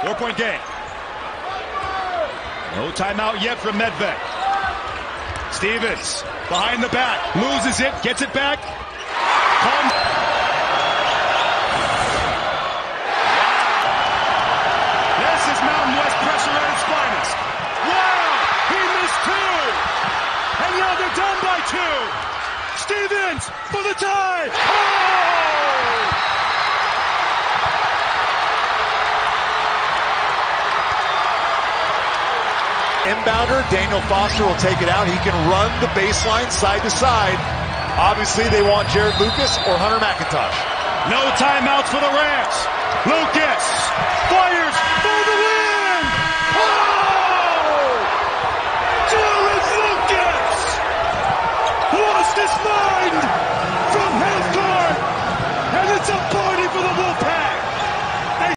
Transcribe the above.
4-point game. No timeout yet from Medved. Stevens behind the back, loses it, gets it back. This is Mountain West pressure at its finest. Wow, he missed two. And now they're down by two. Stevens for the tie. Oh! Inbounder, Daniel Foster will take it out. He can run the baseline side to side. Obviously, they want Jarod Lucas or Hunter McIntosh. No timeouts for the Rams. Lucas